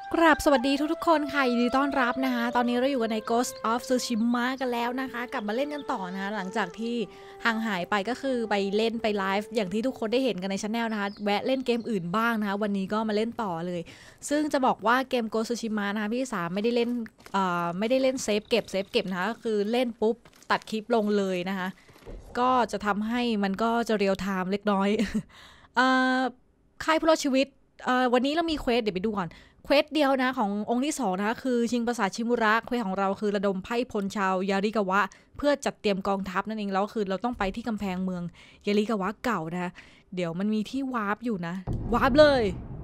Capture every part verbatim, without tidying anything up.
กราบสวัสดีทุกๆคนค่ะยินดีต้อนรับนะคะตอนนี้เราอยู่กันใน Ghost of Tsushima กันแล้วนะคะกลับมาเล่นกันต่อนะคะหลังจากที่ห่างหายไปก็คือไปเล่นไปไลฟ์อย่างที่ทุกคนได้เห็นกันในช anel นะคะแวะเล่นเกมอื่นบ้างนะคะวันนี้ก็มาเล่นต่อเลยซึ่งจะบอกว่าเกม Ghost of Tsushima นะคะพี่สามไม่ได้เล่นเอ่อไม่ได้เล่นเซฟเก็บเซฟเก็บนะคะก็คือเล่นปุ๊บตัดคลิปลงเลยนะคะก็จะทำให้มันก็จะเรียลไทม์เล็กน้อยเอ่อค่ายผู้รอดชีวิตวันนี้เรามีเควสเดี๋ยวไปดูก่อนเควสเดียวนะขององค์ที่สองนะคะคือชิงปราสาทชิมุระเควสของเราคือระดมไพ่พลชาวยาริกาวะเพื่อจัดเตรียมกองทัพนั่นเองแล้วคือเราต้องไปที่กำแพงเมืองยาริกาวะเก่านะเดี๋ยวมันมีที่วาร์ปอยู่นะวาร์ปเลย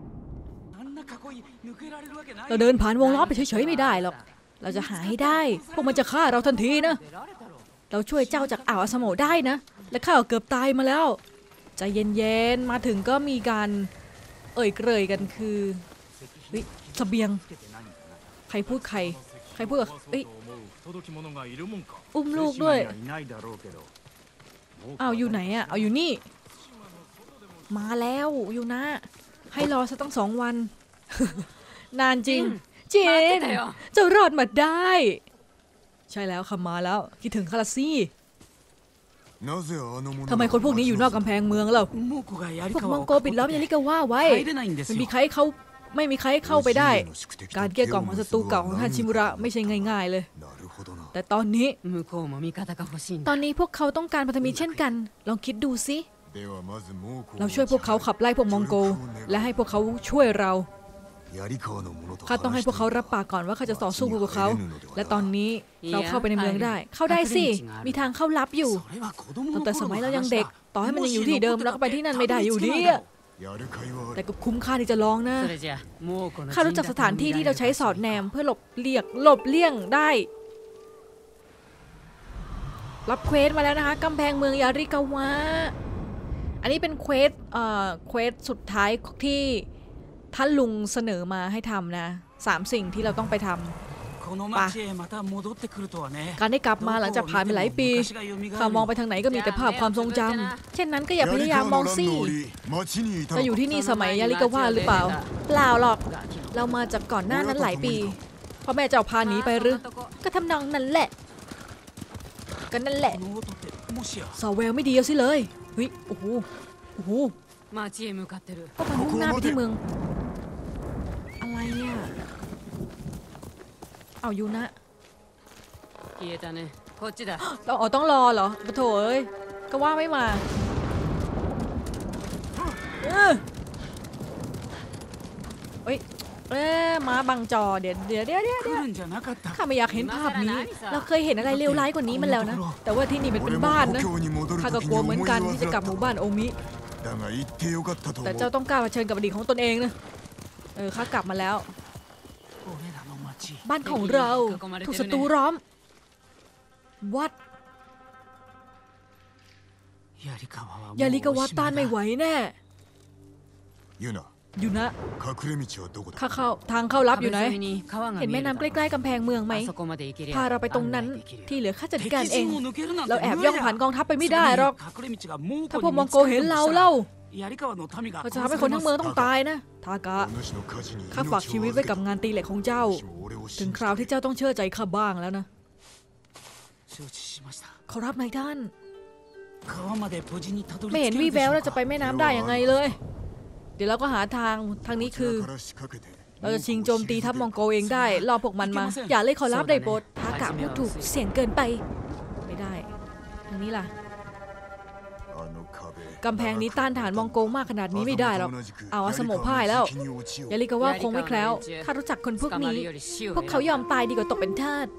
เราเดินผ่านวงล้อมไปเฉยๆไม่ได้หรอกเราจะหาให้ได้พวกมันจะฆ่าเราทันทีนะเราช่วยเจ้าจากอ่าวอาสโมได้นะและข้าเกือบตายมาแล้วใจเย็นๆมาถึงก็มีการเอ่ยเกยกันคือเสบียงใครพูดใครใครพูดกับเอ้ยอุ้มลูกด้วยอ้าวอยู่ไหนอะเอาอยู่นี่มาแล้วอยู่นะให้รอสักตั้งสองวันนานจริงเจนจะรอดมาได้ใช่แล้วค่ะมาแล้วคิดถึงคาราซี่ทำไมคนพวกนี้อยู่นอกกำแพงเมืองเราพวกมองโกปิดล้อมยาริกาวะไว้ไม่มีใครเขาไม่มีใครเข้าไปได้การเกลี้ยกล่อมของศัตรูเก่าของท่านชิมุระไม่ใช่ง่ายๆเลยแต่ตอนนี้ตอนนี้พวกเขาต้องการพันธมิตรเช่นกันลองคิดดูสิเราช่วยพวกเขาขับไล่พวกมองโกและให้พวกเขาช่วยเราข้าต้องให้พวกเขารับปากก่อนว่าข้าจะต่อสู้กับพวกเขาและตอนนี้เราเข้าไปในเมืองได้เข้าได้สิมีทางเข้าลับอยู่ตั้งแต่สมัยเรายังเด็กต่อให้มันยังอยู่ที่เดิมเราก็ไปที่นั่นไม่ได้อยู่ดีแต่ก็คุ้มค่าที่จะลองนะข้ารู้จักสถานที่ที่เราใช้สอดแนมเพื่อหลบเลี่ยงหลบเลี่ยงได้รับเควสมาแล้วนะคะกำแพงเมืองยาริกาวะอันนี้เป็นเควสเอ่อเควสสุดท้ายที่ท่านลุงเสนอมาให้ทำนะสามสิ่งที่เราต้องไปทำการได้กลับมาหลังจากผ่านไปหลายปีข้ามองไปทางไหนก็มีแต่ภาพความทรงจำเช่นนั้นก็อย่าพยายามมองสิเราอยู่ที่นี่สมัยยาริกาวะหรือเปล่าเปล่าหรอกเรามาจากก่อนหน้านั้นหลายปีพ่อแม่เจ้าพาหนีไปหรือก็ทำนองนั้นแหละก็นั่นแหละซอแววไม่ดีเอาสิเลยเฮ้ยโอ้โหโอ้โหพวกมันมุ่งหน้าไปที่เมืองอะไรอ่ะเอาอยู่นะต้องอ๋อต้องรอเหรอปะโถเอ้ยก็ว่าไม่มาเอ้ยเอ๊ะมาบังจอเดี๋ยวเดี๋ยวเดี๋ยวเดี๋ยวข้าไม่อยากเห็นภาพนี้เราเคยเห็นอะไรเลวร้ายกว่านี้มันแล้วนะแต่ว่าที่นี่มันเป็นบ้านนะข้าก็กลัวเหมือนกันที่จะกลับหมู่บ้านโอมิแต่เจ้าต้องกล้าเผชิญกับอดีตของตนเองนะเออข้ากลับมาแล้วบ้านของเราถูกศัตรูล้อมวัดยาริกาวะต้านไม่ไหวแน่อยู่นะข้าเข้าทางเข้าลับอยู่ไหนเห็นแม่น้ำใกล้ๆกำแพงเมืองไหมพาเราไปตรงนั้นที่เหลือข้าจัดการเองเราแอบย่องผ่านกองทัพไปไม่ได้หรอกถ้าพวกมองโกเห็นเราเล่าเขาจะทำให้คนทั้งเมืองต้องตายนะทากะข้าฝากชีวิตไว้กับงานตีเหล็กของเจ้าถึงคราวที่เจ้าต้องเชื่อใจข้าบ้างแล้วนะขอรับนายท่านไม่เห็นวี่แววเราจะไปแม่น้ำได้ยังไงเลยเดี๋ยวเราก็หาทางทางนี้คือเราจะชิงโจมตีทัพมองโกเองได้รอพวกมันมาอย่าเลยขอรับได้โปรดทากะพูดถูกเสียงเกินไปไม่ได้ทางนี้ล่ะกำแพงนี้ต้านทานมองโกมากขนาดนี้ไม่ได้หรอกเอาอาสโมพ่ายแล้วยาริกาวะคงไม่แคล้วข้ารู้จักคนพวกนี้พวกเขายอมตายดีกว่าตกเป็นทาส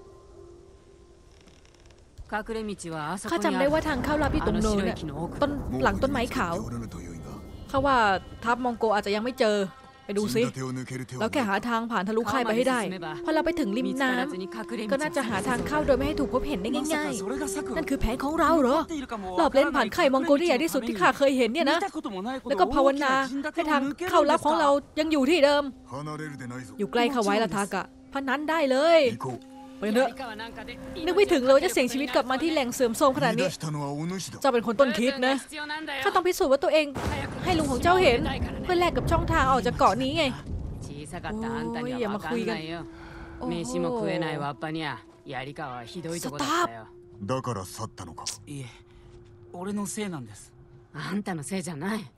ข้าจำได้ว่าทางเข้าลับอยู่ตรงโน้นเนี่ยต้นหลังต้นไม้ขาวข้าว่าทัพมองโกอาจจะยังไม่เจอไปดูซิเราแค่หาทางผ่านทะลุค่ายไปให้ได้พอเราไปถึงริมน้ำก็น่าจะหาทางเข้าโดยไม่ให้ถูกพบเห็นได้ง่ายๆนั่นคือแผนของเราเหรอรอบเล่นผ่านค่ายมองโกที่ใหญ่ที่สุดที่ข้าเคยเห็นเนี่ยนะแล้วก็ภาวนาให้ทางเข้าลับของเรายังอยู่ที่เดิมอยู่ใกล้เข้าไว้ละทากะพนันได้เลยไปเถอะนึกไม่ถึงเลยจะเสี่ยงชีวิตกลับมาที่แหล่งเสื่อมโทรมขนาดนี้เจ้าเป็นคนต้นคิดนะข้าต้องพิสูจน์ว่าตัวเองให้ลุงของเจ้าเห็นเพื่อแลกกับช่องทางออกจากเกาะนี้ไง小さかったあんたには分かんないよ。飯も食えないわっぱにゃ槍川はひどいとこだったよ。 だから去ったのか。 いえ、俺のせいなんです。 あんたのせいじゃない。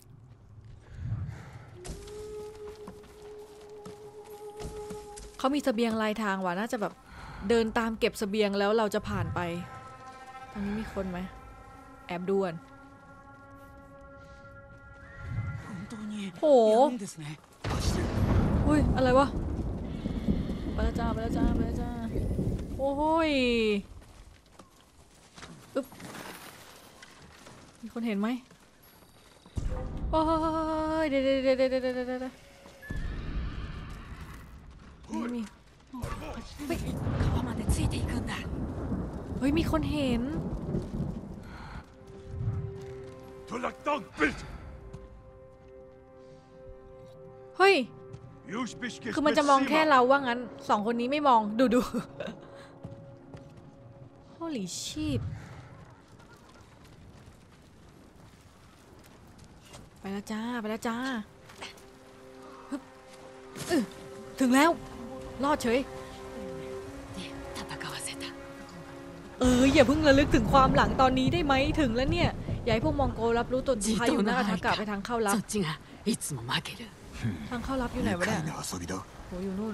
เขามีเสบียงลายทางว่ะน่าจะแบบเดินตามเก็บเสบียงแล้วเราจะผ่านไปทางนี้มีคนไหมแอบด่วนโหอุ้ยอะไรวะไปแล้วจ้าไปแล้วจ้าไปแล้วจ้าโอ้ยอึ๊บมีคนเห็นไหมโอ้ยเดี๋ยวเดี๋ยวเดี๋ยวเดี๋ยวเดี๋ยวเดี๋ยวไม่มีเฮ้ยเฮ้ยมีคนเห็นเฮ้ยคือมันจะมองแค่เราว่างั้นสองคนนี้ไม่มองดูดู Holy shit ไปแล้วจ้าไปแล้วจ้าถึงแล้วรอดเฉยเอออย่าเพิ่งระลึกถึงความหลังตอนนี้ได้ไหมถึงแล้วเนี่ยอย่าให้พวกมองโกรับรู้ตนพาอยู่หน้าทากะไปทางเข้าลับทางเข้าลับอยู่ไหนวะเนี่ยโหอยู่นู่น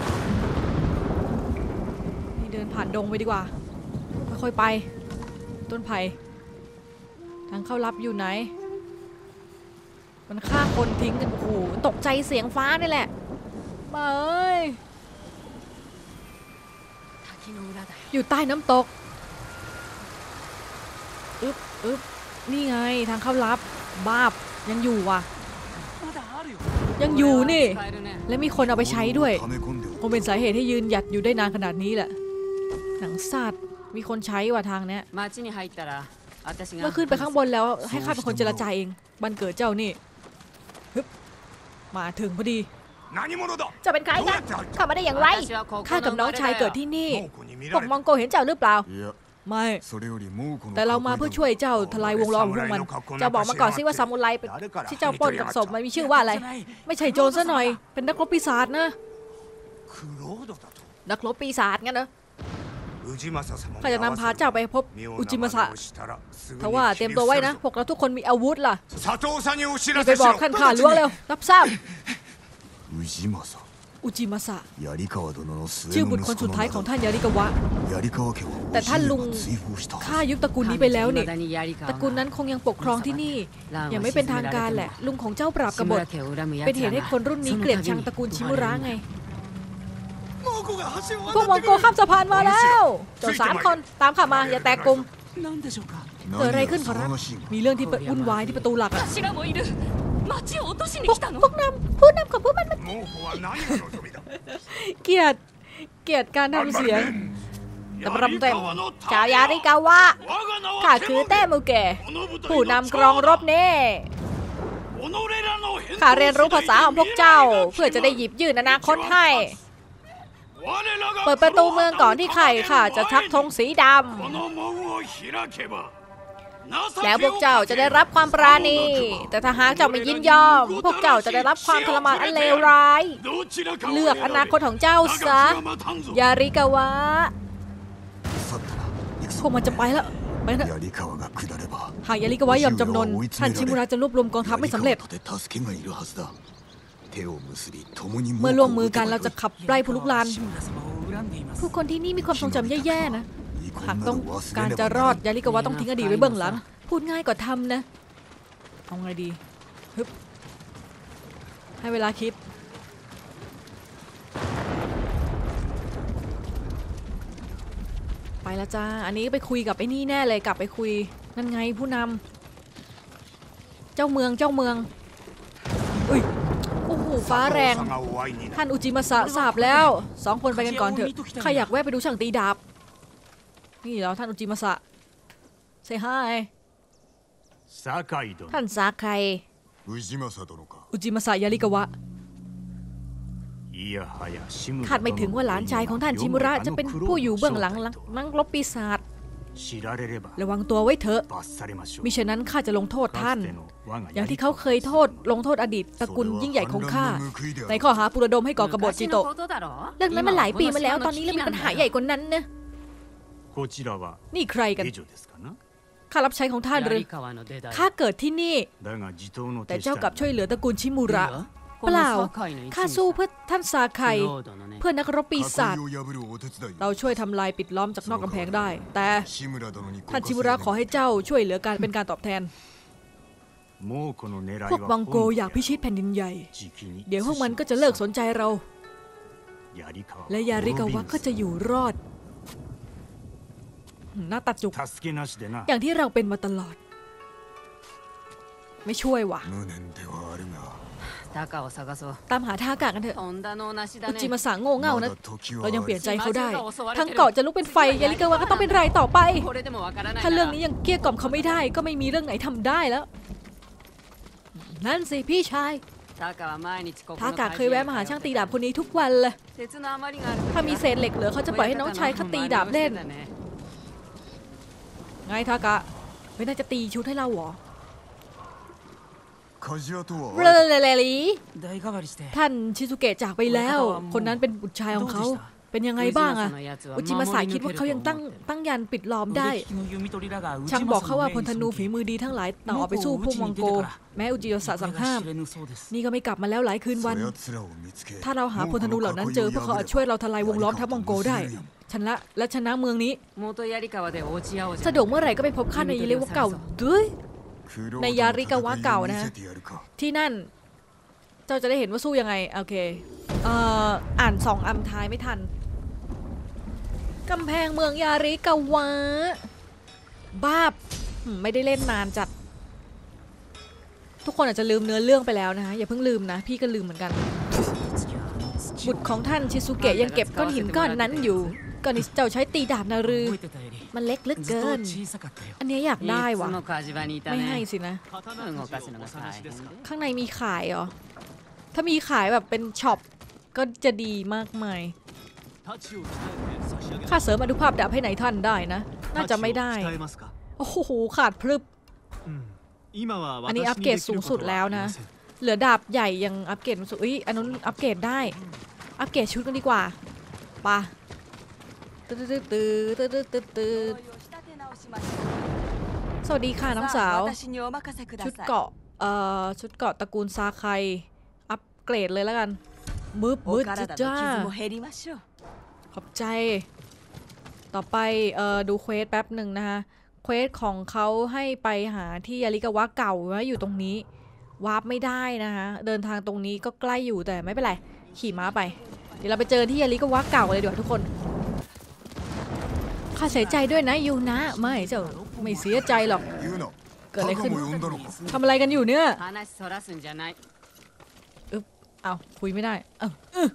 นี่เดินผ่านดงไปดีกว่าค่อยๆไปต้นไผ่ทางเข้าลับอยู่ไหนมันฆ่าคนทิ้งกันโอ้โหตกใจเสียงฟ้านี่แหละมาเอ้ยอยู่ใต้น้ำตกอึ๊บอึ๊บนี่ไงทางเข้าลับบาบยังอยู่ว่ะยังอยู่นี่และมีคนเอาไปใช้ด้วยคงเป็นสาเหตุให้ยืนหยัดอยู่ได้นานขนาดนี้แหละหนังสัตว์มีคนใช้ว่ะทางเนี้ยเมื่อขึ้นไปข้างบนแล้วให้ข้าเป็นคนเจรจาเองบันเกิดเจ้านี่ฮึบมาถึงพอดีจะเป็นใครกันข้ามาได้อย่างไรข้ากับน้องชายเกิดที่นี่พวกมองโกเห็นเจ้าหรือเปล่าไม่แต่เรามาเพื่อช่วยเจ้าทลายวงล้อมของพวกมันเจ้าบอกมาก่อนสิว่าซามูไรที่เจ้าปล้นกับศพมันมีชื่อว่าอะไรไม่ใช่โจรซะหน่อยเป็นนักรบปีศาจนะนักรบปีศาจงั้นเหรอข้าจะนำพาเจ้าไปพบอุจิมาสะถ้าว่าเตรียมตัวไว้นะพวกเราทุกคนมีอาวุธล่ะไปบอกท่านข้าล้วงเร็วรับทราบอุจิมาสะชื่อบุตรคนสุดท้ายของท่านยาริกาวะแต่ท่านลุงฆ่ายุบตระกูลนี้ไปแล้วนี่ตระกูลนั้นคงยังปกครองที่นี่ยังไม่เป็นทางการแหละลุงของเจ้าปราบกบฏเป็นเหตุให้คนรุ่นนี้เกลียดชังตระกูลชิมุระไงพวกมองโกข้ามสะพานมาแล้วเจ้าสามคนตามข้ามาอย่าแตกกลุ่มเกิดอะไรขึ้นขอรับมีเรื่องที่วุ่นวายที่ประตูหลักอะพวกพวกนำผู้นำของพวกมันเกลียดเกลียดการทำเสียงแต่ประเต็มชาวยาริกาวะข้าคือแต้มูเกะผู้นำกรองรบเน่ข้าเรียนรู้ภาษาของพวกเจ้าเพื่อจะได้หยิบยื่นอนาคตให้เปิดประตูเมืองก่อนที่ใครค่ะจะชักธงสีดำแล้วพวกเจ้าจะได้รับความปราณีแต่ถ้าหากเจ้าไม่ยินยอมพวกเจ้าจะได้รับความทรมานอันเลวร้ายเลือกอนาคตของเจ้าซะยาริกาวะพวกมันจะไปแล้วไปเถอะหากยาริกาวะยอมจำนนท่านชิมุระจะรวบรวมกองทัพไม่สำเร็จเมื่อร่วมมือกันเราจะขับไล่ผู้ลุกลานผู้คนที่นี่มีความทรงจำแย่ๆนะหากต้องการจะรอดยาริกาวะต้องทิ้งอดีตไว้เบื้องหลังพูดง่ายกว่าทำนะเอาไงดีฮึบให้เวลาคิดไปแล้วจ้าอันนี้ไปคุยกับไอ้นี่แน่เลยกลับไปคุยนั่นไงผู้นำเจ้าเมืองเจ้าเมืองอุ้ยโอ้โหฟ้าแรงท่านอุจิมาสะสาบแล้วสองคนไปกันก่อนเถอะใครอยากแวะไปดูช่างตีดาบนี่แล้วท่านอุจิมาสะ say hi ท่านซาไคอุจิมาสะยาริกาวะคาดไม่ถึงว่าหลานชายของท่านชิมุระจะเป็นผู้อยู่เบื้องหลังนักรบปีศาจระวังตัวไว้เถอะมิฉะนั้นข้าจะลงโทษท่านอย่างที่เขาเคยโทษลงโทษอดีตตระกูลยิ่งใหญ่ของข้าในข้อหาปลุกระดมให้ก่อกบฏจิโตะเรื่องนั้นมันหลายปีมาแล้วตอนนี้เรื่องมีปัญหาใหญ่กว่านั้นนะนี่ใครกันข้ารับใช้ของท่านหรือข้าเกิดที่นี่แต่เจ้ากลับช่วยเหลือตระกูลชิมูระเปล่าข้าสู้เพื่อท่านซาไคเพื่อนักรบปีศาจเราช่วยทำลายปิดล้อมจากนอกกำแพงได้แต่ท่านชิมูระขอให้เจ้าช่วยเหลือการเป็นการตอบแทนพวกวังโกอยากพิชิตแผ่นดินใหญ่เดี๋ยวพวกมันก็จะเลิกสนใจเราและยาริกาวะก็จะอยู่รอดหน้าตัดจุกอย่างที่เราเป็นมาตลอดไม่ช่วยว่ะตามหาทากะกันเถอะอุจิมาสะโง่เง่านะเรายังเปลี่ยนใจเขาได้ทั้งเกาะจะลุกเป็นไฟยาริกาวะก็ต้องเป็นไรต่อไปถ้าเรื่องนี้ยังเกลี้ยกล่อมเขาไม่ได้ก็ไม่มีเรื่องไหนทำได้แล้วนั่นสิพี่ชายทากะเคยแวะมาหาช่างตีดาบคนนี้ทุกวันเลยถ้ามีเศษเหล็กเหลือเขาจะปล่อยให้น้องชายเขาตีดาบเล่นไงทากะไม่น่าจะตีชุดให้เราหรอเรเลเลลีท่านชิซุเกะจากไปแล้วคนนั้นเป็นบุตรชายของเขาเป็นยังไงบ้างอะอุจิมาสายคิดว่าเขายังตั้งตั้งยันปิดล้อมได้ช่างบอกเขาว่าพลธนูฝีมือดีทั้งหลายต่อไปสู้พวกมองโกแม้อุจิโยสะสั่งห้ามนี่ก็ไม่กลับมาแล้วหลายคืนวันถ้าเราหาพลธนูเหล่านั้นเจอพวกเขาอาจช่วยเราทลายวงล้อมทัพมองโกได้ชนะและชนะเมืองนี้สะดวกเมื่อไหร่ก็ไปพบข้าในยาริกาวะเก่าด้วยในยาริกาวะเก่านะที่นั่นเจ้าจะได้เห็นว่าสู้ยังไงโอเคเอ่ออ่านสองอัมท้ายไม่ทันกำแพงเมืองยาริกาวะบ้าบไม่ได้เล่นนานจัดทุกคนอาจจะลืมเนื้อเรื่องไปแล้วนะอย่าเพิ่งลืมนะพี่ก็ลืมเหมือนกันบุตรของท่านชิซุเกะยังเก็บก้อนหินก้อนนั้นอยู่ก้อนนี้เจ้าใช้ตีดาบนารือมันเล็กเหลือเกินอันนี้อยากได้วะไม่ให้สินะข้างในมีขายเหรอถ้ามีขายแบบเป็นช็อปก็จะดีมากมายค่าเสริมอนุภาพดาบให้ไหนท่านได้นะน่าจะไม่ได้โอ้โหขาดพรึบอันนี้อัปเกรดสูงสุดแล้วนะเหลือดาบใหญ่ยังอัปเกรดสูงอุ้ยอันนู้นอัปเกรดได้อัปเกรดชุดกันดีกว่าปะตืดตืดตืดตืดตืดตืดสวัสดีค่ะน้องสาวชุดเกาะเอ่อชุดเกาะตระกูลซาไคอัปเกรดเลยแล้วกันมืบมืดจ้าจ้าขอบใจต่อไปเอ่อดูเควสแป๊บหนึ่งนะคะเควสของเขาให้ไปหาที่ยาริกาวะเก่าว่าอยู่ตรงนี้วาร์ปไม่ได้นะคะเดินทางตรงนี้ก็ใกล้อยู่แต่ไม่เป็นไรขี่ม้าไปเดี๋ยวเราไปเจอที่ยาริกาวะเก่าเลยดีกว่าทุกคนข้าเสียใจด้วยนะยูนะไม่เจ้าไม่เสียใจหรอกเกิดอะไรขึ้นทำอะไรกันอยู่เนี่ยอึ๊บเอาคุยไม่ได้เอ้า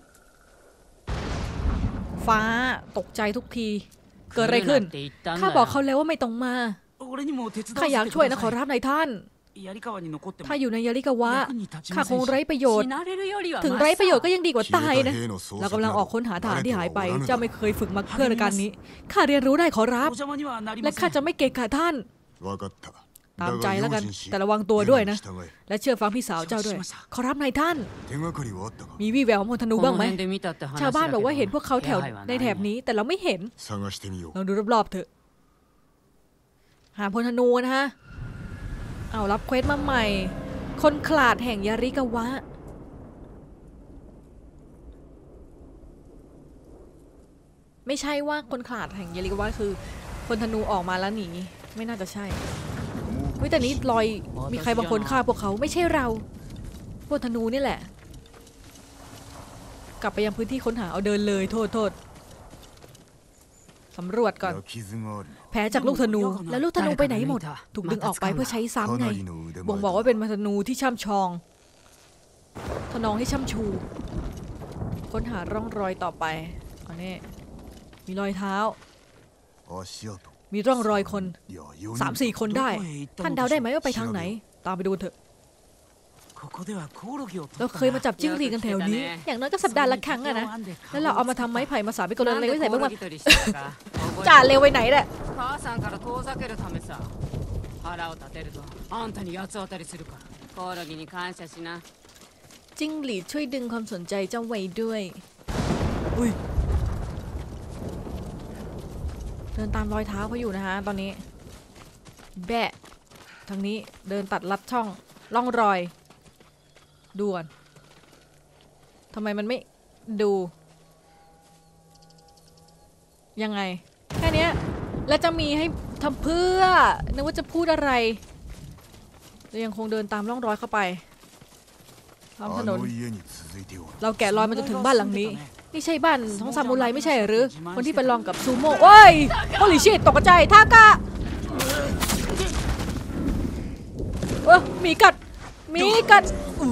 ฟ้าตกใจทุกทีเกิดอะไรขึ้นข้าบอกเขาแล้วว่าไม่ต้องมาข้าอยากช่วยนะขอรับนายท่านถ้าอยู่ในยาริกาวะข้าคงไร้ประโยชน์ถึงไร้ประโยชน์ก็ยังดีกว่าตายนะเรากำลังออกค้นหาฐานที่หายไปเจ้าไม่เคยฝึกมาเพื่อการนี้ข้าเรียนรู้ได้ขอรับและข้าจะไม่เกะกะท่านตามใจแล้วกันแต่ระวังตัวด้วยนะและเชื่อฟังพี่สาวเจ้าด้วยขอรับนายท่านมีวี่แววของพลธนูบ้างไหมชาวบ้านบอกว่าเห็นพวกเขาแถวในแถบนี้แต่เราไม่เห็นลองดูรอบๆเถอะหาพลธนูนะฮะเอารับเควสมาใหม่คนขลาดแห่งยาริกาวะไม่ใช่ว่าคนขลาดแห่งยาริกาวะคือคนธนูออกมาแล้วหนีไม่น่าจะใช่เฮ้ยแต่นี้ลอยมีใครบางคนฆ่าพวกเขาไม่ใช่เราพวกธนูนี่แหละกลับไปยังพื้นที่ค้นหาเอาเดินเลยโทษโทษสำรวจก่อนแผลจากลูกธนูแล้วลูกธนูไปไหนหมดถูกดึงออกไปเพื่อใช้ซ้ำไงบ่งบอกว่าเป็นธนูที่ช่ำชองทนองให้ช่ำชูค้นหาร่องรอยต่อไปอันนี้มีรอยเท้ามีร่องรอยคนสามสี่คนได้ท่านเดาได้ไหมว่าไปทางไหนตามไปดูเถอะเราเคยมาจับจิ้งหรีดกันแถวนี้อย่างน้อยก็สัปดาห์ละครั้งอะนะแล้วเราเอามาทำไม้ไผ่มาสาบไปกลอะไรไว้ใส่บ้างวะจ่าเร็วไปไหนเนี่ย母さんから遠ざけるためさ腹を立てるとあんたに八つ当たりするからコオロギに感謝しなจิ้งหรีดช่วยดึงความสนใจเจ้าไว้ด้วยอุ้ยเดินตามรอยเท้าเขาอยู่นะคะตอนนี้แบะทางนี้เดินตัดลัดช่องล่องรอยดูก่อนทำไมมันไม่ดูยังไงแค่นี้แล้วจะมีให้ทำเพื่อนึกว่าจะพูดอะไรเรายังคงเดินตามร่องรอยเข้าไปตามถนนเราแกะรอยมาจนถึงบ้านหลังนี้นี่ใช่บ้านของซามูไรไม่ใช่หรือคนที่ไปลองกับซูโม่โอ้ยโอลิชิตตกใจทากะเออมีกัดมีกัด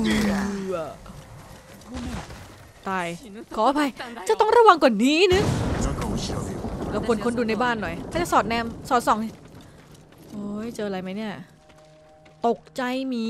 ตายขออภัยจะต้องระวังกว่านี้นึกเราควรค้นดูในบ้านหน่อยถ้าจะสอดแนมสอดส่องโอ้ยเจออะไรไหมเนี่ยตกใจหมี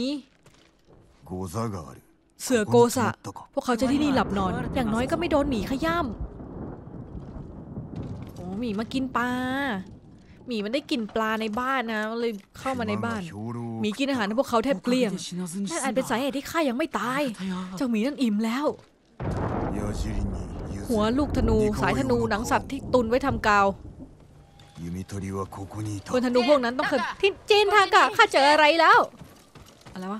เสือโกซะพวกเขาจะที่นี่หลับนอนอย่างน้อยก็ไม่โดนหมีขย้ำโอ้หมีมากินปลาหมีมันได้กินปลาในบ้านนะเลยเข้ามาในบ้านหมีกินอาหารให้พวกเขาแทบเกลี้ยงนั่นอาจเป็นสาเหตุที่ข้ายังไม่ตายเจ้าหมีนั่นอิ่มแล้วหัวลูกธนูสายธนูหนังสัตว์ที่ตุนไว้ทำกาวคนธนูพวกนั้นต้องเคยที่จีนทากะข้าเจออะไรแล้วอะไรวะ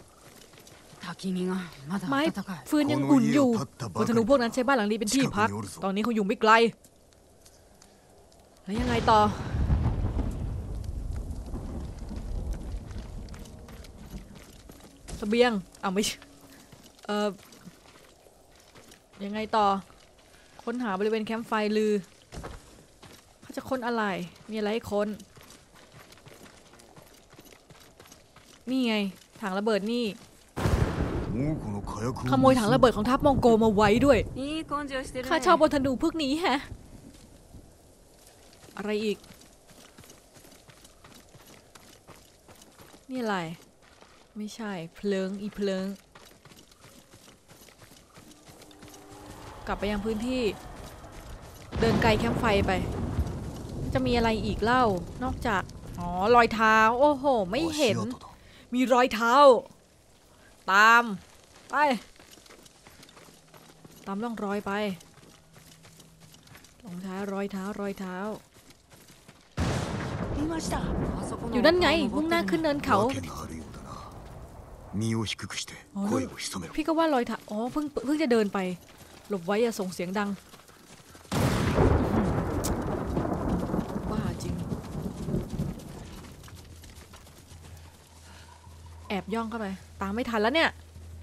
ไม้ฟืนยังอุ่นอยู่คนธนูพวกนั้นใช้บ้านหลังนี้เป็นที่พักตอนนี้เขาอยู่ไม่ไกลแล้วยังไงต่อเสบียงอ้าวไม่เอ่อยังไงต่อค้นหาบริเวณแคมป์ไฟลือเขาจะค้นอะไรมีอะไรให้ค้นนี่ไงถังระเบิดนี่ขโมยถังระเบิดของทัพมองโกมาไว้ด้วยข้าชอบบนธนูพวกนี้แฮะอะไรอีกนี่อะไรไม่ใช่เพลิงอีเพลิงกลับไปยังพื้นที่เดินไกลแคมป์ไฟไปจะมีอะไรอีกเล่านอกจากอ๋อรอยเท้าโอ้โหไม่เห็นมีรอยเท้าตามไปตามร่องรอยไปรองเท้ารอยเท้ารอยเท้าอยู่นั่นไงมุ่งหน้าขึ้นเนินเขาพี่ก็ว่ารอยเท้าอ๋อเพิ่งเพิ่งจะเดินไปหลบไว้อย่าส่งเสียงดังบ้าจริงแอบย่องเข้าไปตามไม่ทันแล้วเนี่ย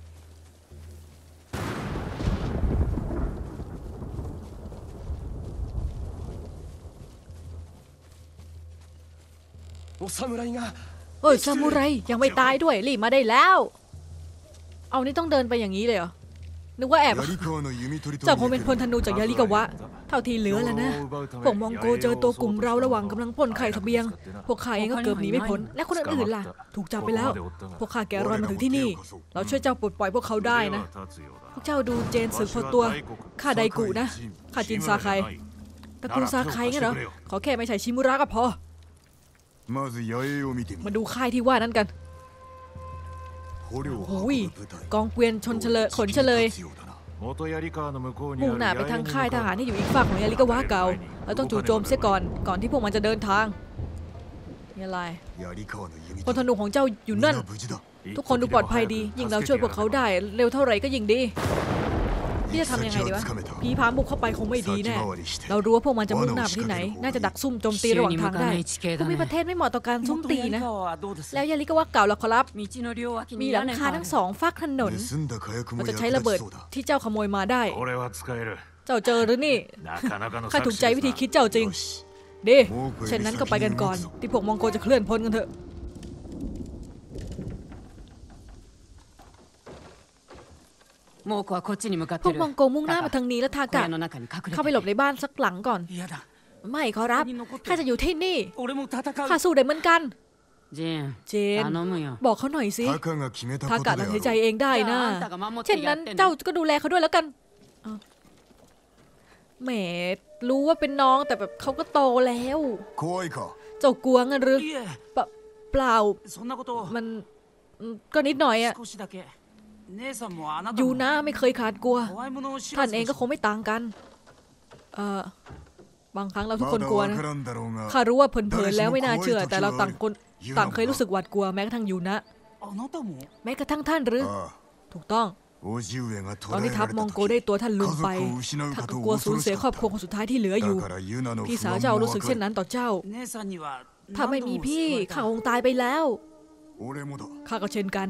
เฮ้ยซามูไรยังไม่ตายด้วยรีบมาได้แล้วเอานี่ต้องเดินไปอย่างนี้เลยเหรอนึกว่าแอบเจ้าคงเป็นพลธนูจากยาลิกาวะเท่าที่เหลือแล้วนะพวกมองโกเจอตัวกลุ่มเราระหว่างกำลังปล้นไข่เสบียงพวกข้าเองก็เกือบหนีไม่พ้นและคนอื่นๆล่ะถูกจับไปแล้วพวกข้าแกะรอยมาถึงที่นี่เราช่วยเจ้าปลดปล่อยพวกเขาได้นะพวกเจ้าดูเจนสึกพอตัวข้าไดกุนะข้าจินซาไคตระกูลซาไคงั้นเหรอขอแค่ไม่ใช่ชิมุระก็พอมาดูค่ายที่ว่านั้นกันโอ้ยกองเกวียนชนเฉลยขนเฉลยมุ่งหน้าไปทางค่ายทหารที่อยู่อีกฝั่งของยาลิกาวะเก่าเราต้องจู่โจมเสียก่อนก่อนที่พวกมันจะเดินทางนี่อะไรพลธนูของเจ้าอยู่นั่นทุกคนดูปลอดภัยดียิ่งเราช่วยพวกเขาได้เร็วเท่าไหร่ก็ยิ่งดีพี่จะทำยังไงดีวะพี่พาบุกเข้าไปคงไม่ดีแน่เรารู้ว่าพวกมันจะมุ่งหน้าไปที่ไหนน่าจะดักซุ่มโจมตีระหว่างทางได้ภูมิประเทศไม่เหมาะต่อการซุ่มตีนะแล้วยาลิกาวะเก่าล่ะครับมีหลังคาทั้งสองฝั่งถนนเราจะใช้ระเบิดที่เจ้าขโมยมาได้เจ้าเจอหรือนี่ข้าถูกใจวิธีคิดเจ้าจริงดีเช่นนั้นก็ไปกันก่อนที่พวกมองโกจะเคลื่อนพ้นกันเถอะพวกมองโกมุ่งหน้ามาทางนี้แล้วทากะเข้าไปหลบในบ้านสักหลังก่อนไม่ขอรับข้าจะอยู่ที่นี่ข้าสู้ได้เหมือนกันเจนบอกเขาหน่อยสิทากะตัดสินใจเองได้นะเช่นนั้นเจ้าก็ดูแลเขาด้วยแล้วกันแหมรู้ว่าเป็นน้องแต่แบบเขาก็โตแล้ว怖いかเจ้ากลัวงั้นหรือいえเปล่าเปล่าそんなことをมันก็นิดหน่อยอะ少しだけ姉さんもあなたยูもนะไม่เคยขาดกลัว怖いものを知ท่าらนずเองでก็しคょงไม่ต่างกันเอ่อบางครั้งเราทุกまคนだกลัวわนะからんだろうがข้ารู้ว่าเผินๆแล้วไม่น่าเชื่อ แต่เราต่างคนต่างเคยรู้สึกหวาดกลัวแม้กระทั่งยูนะあなたもแม้กระทั่งท่านหรือああถูกต้อง叔父上がตอน捕らที่えらทัพれมたองโก時ได้ตัวท่านลุ家งไป族を失うท่านかก็とกลัวสูญ恐ろเสีしยかครอบっครัวคนสุดท้ายที่เหลือたอยู่だからユナのพี่不สาว安เจ้าもรู้สึกわかเช่นるนั้นต่อเจ้า姉さんにはถ้าไม่何度มีもพี่救われข้าたคงตายไปแล้ว俺もだข้าก็เช่นกัน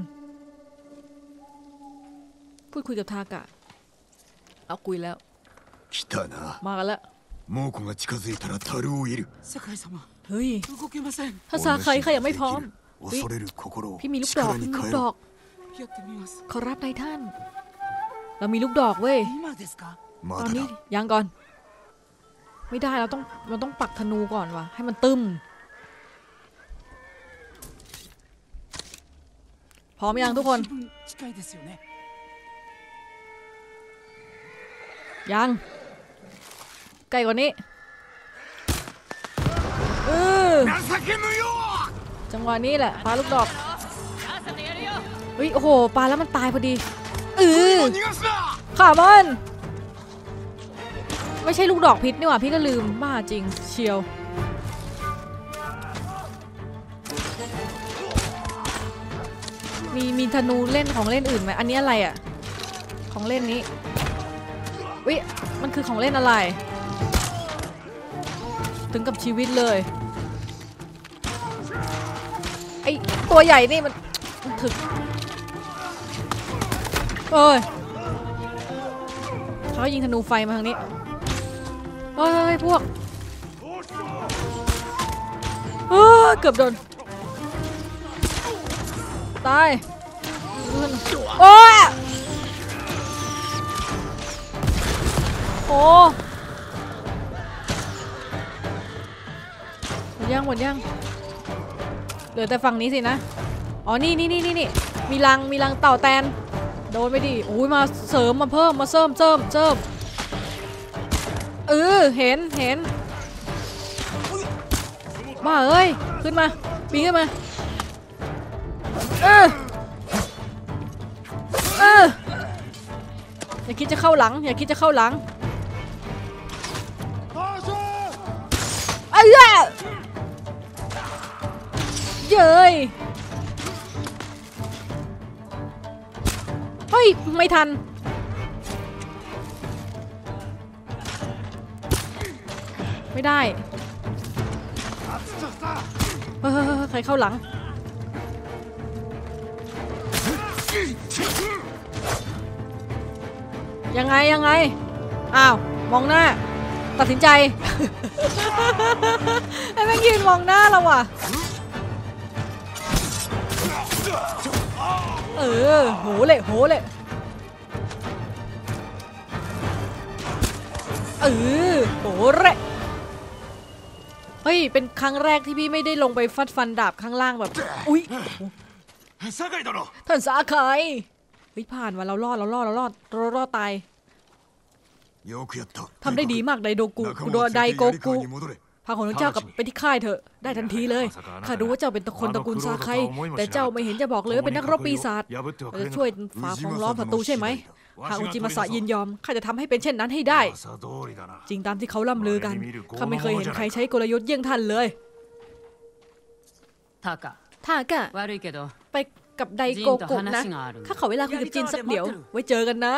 พูดคุยกับทากะเอาคุยแล้ว来たなมากันแล้ว猛虎が近づいたら樽を射る世界様เฮ้ย動けませんถ้าซาใครข้ายังไม่พร้อม恐れる心をพี่มีลูกดอก力พี่にมีลู変กえดอろกやってみますขอรับนายท่าน เรามีลูกดอกเว้ย今ですかまตอนだนี้だยังก่อน ไม่ได้เราต้องเราต้องปักธนูก่อนว่ะให้มันตึมพร้อมยังทุกคน十分近いですよねยังใกล้กว่านี้เออ情け無用จังหวะนี้แหละปาลูกดอกเฮ้ยโอ้โหปาแล้วมันตายพอดีเออ逃がすなขามันไม่ใช่ลูกดอกพิษนี่หว่าพี่ก็ลืมบ้าจริงเชียวมีมีธนูเล่นของเล่นอื่นไหมอันนี้อะไรอ่ะของเล่นนี้วิมันคือของเล่นอะไรถึงกับชีวิตเลยไอตัวใหญ่นี่มันมันถึกเอ้ยเขายิงธนูไฟมาทางนี้เฮ้ยพวกเฮ้ยเกือบโดนตายโอ้ยโอ้หมดยังหมดยังเหลือแต่ฝั่งนี้สินะอ๋อนี่นี่นี่นี่มีรังมีรังเต่าแตนโดนไปดิโอ้ยมาเสริมมาเพิ่มมาเสริมเสริมเสริมเออเห็นเห็นมาเอ้ยขึ้นมาปีนขึ้นมาเออเอออย่าคิดจะเข้าหลังอย่าคิดจะเข้าหลังไอ้เหี้ยเย้ยเฮ้ยไม่ทันไม่ได้เฮ้ยใครเข้าหลังยังไงยังไงอ้าวมองหน้าตัดสินใจไอ้แม่งยืนมองหน้าเราว่ะเออโหเละโหเละเออโหเละเฮ้ยเป็นครั้งแรกที่พี่ไม่ได้ลงไปฟัดฟันดาบข้างล่างแบบอุ๊ย酒井だろท่านสาไคเฮ้ยผ่านว่ะเรารอดเรารอดเรารอดเรารอดตายよくやったทำได้ดีมากไดโดกุ仲間โดをได連れてโก槍กุ川に戻れพาของเจ้ากลับไปที่ค่ายเถอะได้ทันทีเลยข้ารู้ว่าเจ้าเป็นตระคนตระกูลซาไคแต่เจ้าไม่เห็นจะบอกเลยว่าเป็นนักรบปีศาจเราจะช่วยฝ่าของล้อมศัตรูใช่ไหมหากอุจิมาสะยินยอมข้าจะทำให้เป็นเช่นนั้นให้ได้噂通りだなจริงตามที่เขาล่ำลือกันข้าไม่เคยเห็นใครใช้กลยุทธ์เยี่ยงท่านเลยタカถ้ากะ悪いけどไปกับไดโกกุนะข้าขอเวลาคุยกับจินสักเดี๋ยวไว้เจอกันนะ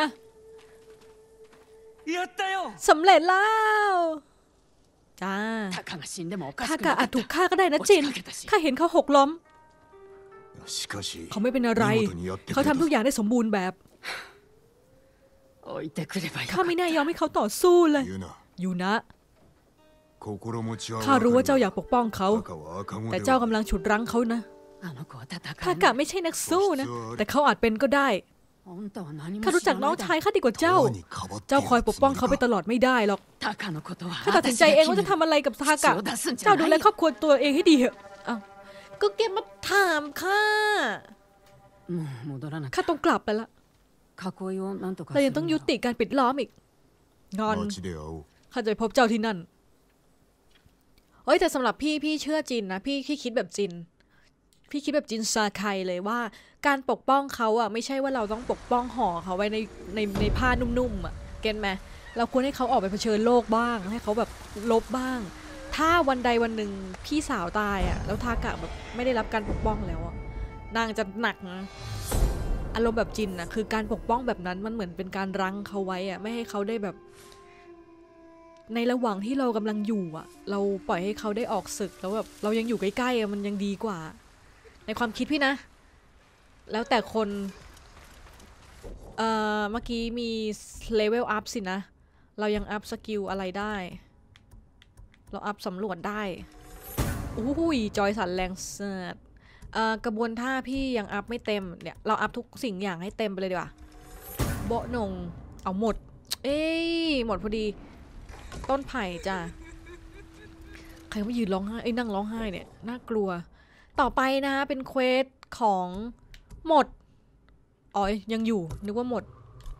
やったよสำเร็จแล้วจ้าタカが死んでもおかしถ้าくกะなかอาっจถูกたฆ่าก็ได้นะจินข้าเห็นเขาหกล้มしかしเขาไม่เป็นอะไร見事にやってくเขาれたทำทุกอย่างได้สมบูรณ์แบบ置いてくればよかข้าっไม่たน่ายอมให้เขาต่อสู้เลย言うなอยู่นะ心持ちはข้ารู้ว่าเจ้าอยากปกป้องเขา赤は赤子แต่でเจ้าはกำลังฉุดรั้งเขานะあの子は戦ถ้าえกะないไม่ใช่นักสู้นะ แต่เขาอาจเป็นก็ได้あんたは何もข้ารู้知จักらน้なองいだชายข้าดีกว่าเจ้า川にかばってเจ้าคอยปกป้องเขาไปตลอดไม่ได้หรอกタカのことはข้าตัดสิน私ใจがเอง決ว่าめจะるทำอะไรกับทากะ口を出すんじゃเจ้าなดูいแลよครอบครัวตัวเองให้ดีเถอะอ้าวก็แกมาถามข้าもう戻らなきゃข้าต้องกลับไปละ囲いをなんとかเรายังต้องยุするんだติการปิดล้อมอีกงอน街で会おうข้าจะไปพบเจ้าที่นั่นเฮ้ยแต่สำหรับพี่พี่เชื่อจินนะพี่พี่คิดแบบจินพี่คิดแบบจินซาไคเลยว่าการปกป้องเขาอ่ะไม่ใช่ว่าเราต้องปกป้องห่อเขาไว้ในในในผ้านุ่มๆอ่ะเก็ตไหมเราควรให้เขาออกไปเผชิญโลกบ้างให้เขาแบบลบบ้างถ้าวันใดวันหนึ่งพี่สาวตายอ่ะแล้วทากะแบบไม่ได้รับการปกป้องแล้วอ่ะนางจะหนักนะอารมณ์แบบจินนะคือการปกป้องแบบนั้นมันเหมือนเป็นการรั้งเขาไว้อ่ะไม่ให้เขาได้แบบในระหว่างที่เรากำลังอยู่อ่ะเราปล่อยให้เขาได้ออกศึกแล้วแบบเรายังอยู่ใกล้ๆมันยังดีกว่าในความคิดพี่นะแล้วแต่คนเอ่อเมื่อกี้มีเลเวลอัพสินะเรายังอัพสกิลอะไรได้เราอัพสำรวจได้อุ้ยจอยสันแรงเสิร์ตเอ่อกระบวนท่าพี่ยังอัพไม่เต็มเนี่ยเราอัพทุกสิ่งอย่างให้เต็มไปเลยดีกว่าโบะนงเอาหมดเอ้ยหมดพอดีต้นไผ่จ้ะใครมายืนร้องไห้ไอ้นั่งร้องไห้เนี่ยน่ากลัวต่อไปนะเป็นเควสของหมดอ๋อยังอยู่นึกว่าหมด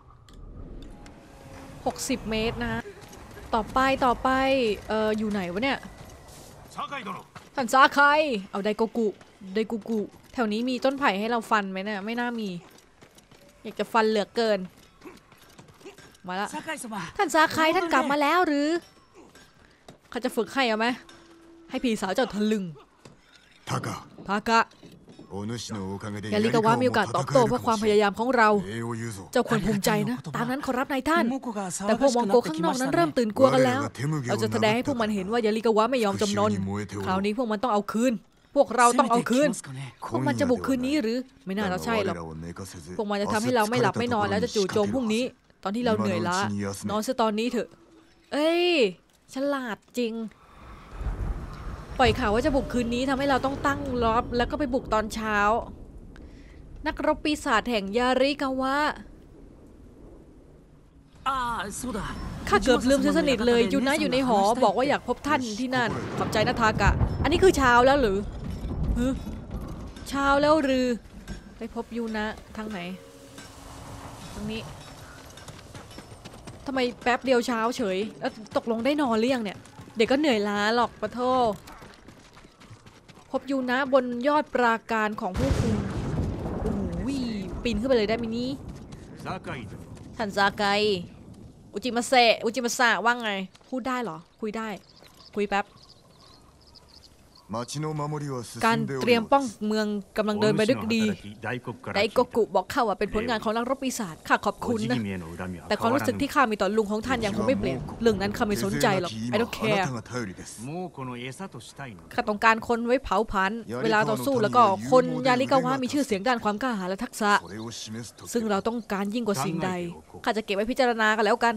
หกสิบเมตรนะต่อไปต่อไปเอ่ออยู่ไหนวะเนี่ยท่านซาไคเอาไดโกกุไดโกกุแถวนี้มีต้นไผ่ให้เราฟันไหมเนี่ยไม่น่ามีอยากจะฟันเหลือเกินมาละท่านซาไคท่านกลับมาแล้วหรือเขาจะฝึกให้เอาไหมให้พี่สาวเจ้าทะลึงタカทากะยาลิกาวะมีโอกาสตอบโต้เพื่อความพยายามของเราเจ้าควรภูมิใจนะตามนั้นขอรับนายท่านแต่พวกมองโกข้างนอกนั้นเริ่มตื่นกลัวกันแล้วเราจะแสดงให้พวกมันเห็นว่ายาลิกาวะไม่ยอมจำนนคราวนี้พวกมันต้องเอาคืนพวกเราต้องเอาคืนพวกมันจะบุกคืนนี้หรือไม่น่าจะใช่หรอกพวกมันจะทำให้เราไม่หลับไม่นอนแล้วจะจู่โจมพรุ่งนี้ตอนที่เราเหนื่อยล้านอนซะตอนนี้เถอะเอ้ยฉลาดจริงปล่อยข่าวว่าจะบุกคืนนี้ทำให้เราต้องตั้งรับแล้วก็ไปบุกตอนเช้านักรบปีศาจแห่งยาริกาวะข้าเกือบลืมสนิทเลยยูนะอยู่ในหอบอกว่าอยากพบท่านที่นั่นขอบใจนะทากะอันนี้คือเช้าแล้วหรือเช้าแล้วหรือไปพบยูนะทางไหนตรงนี้ทำไมแป๊บเดียวเช้าเฉยแล้วตกลงได้นอนหรือยังเนี่ยเด็กก็เหนื่อยล้าหรอกปะโทพบยูนะบนยอดปราการของผู้คุมโอ้โหปีนขึ้นไปเลยได้ไหมนี่ท่านซาไกอุจิมาเซะอุจิมาสะว่าไงพูดได้เหรอคุยได้คุยแป๊บการเตรียมป้องเมืองกำลังเดินไปด้วยดีไดโกกุบอกข้าว่าเป็นผลงานของนักรบปีศาจข้าขอบคุณนะแต่ความรู้สึกที่ข้ามีต่อลุงของท่านยังคงไม่เปลี่ยนเรื่องนั้นข้าไม่สนใจหรอก I don't care ข้าต้องการคนไว้เผาผลาญเวลาต่อสู้แล้วก็คนยาลิกาวะมีชื่อเสียงด้านความกล้าหาญและทักษะซึ่งเราต้องการยิ่งกว่าสิ่งใดข้าจะเก็บไว้พิจารณากันแล้วกัน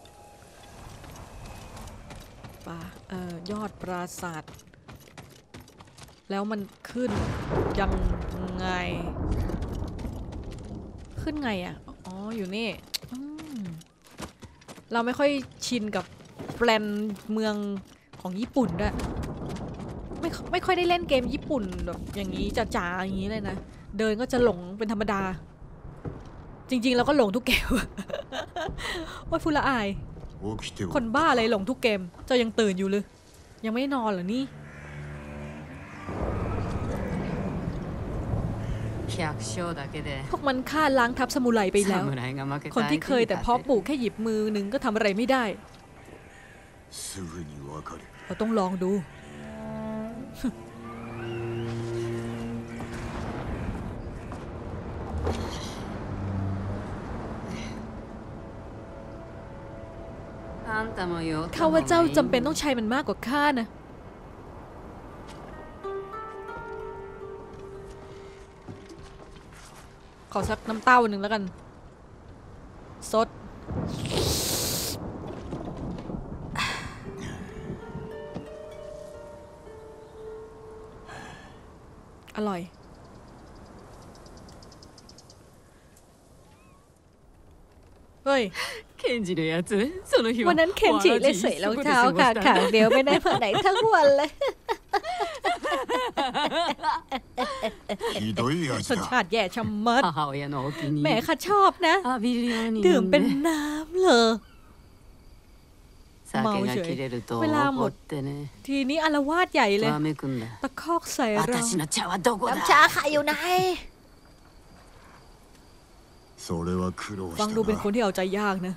ป่าเอ่อยอดปราสาทแล้วมันขึ้นยังไงขึ้นไงอ่ะอ๋ออยู่นี่เราไม่ค่อยชินกับแปลนเมืองของญี่ปุ่นด้วยไม่ไม่ค่อยได้เล่นเกมญี่ปุ่นแบบอย่างนี้จ๋าๆอย่างนี้เลยนะเดินก็จะหลงเป็นธรรมดาจริงๆเราก็หลงทุกเกมว่าฟูละอายคนบ้าอะไรหลงทุกเกมเจ้ายังตื่นอยู่เลยยังไม่นอนเหรอนี่พวกมันฆ่าล้างทัพซามูไรไปแล้วคนที่เคยแต่เพาะปลูกแค่หยิบมือหนึ่งก็ทำอะไรไม่ได้เราต้องลองดูข้าว่าเจ้าจำเป็นต้องใช้มันมากกว่าข้านะขอสักน้ำเต้าหนึ่งแล้วกันซดอร่อยเฮ้ยวันนั้นเคนจิเลยใส่รองเท้าขาขางเดียวไปไหนมาไหนทั้งวันเลยรสชาติแย่ชะมัดแม่ข้าชอบนะดื่มเป็นน้ำเลย酒が切れると怒ってねทีนี้อาละวาดใหญ่เลยわめくんだตะคอกใส่เรา私の茶はどこだน้ำชาขายอยู่ไหนそれは苦労ฟัしงたดูเป็นคนなที่เอาใจยากนะ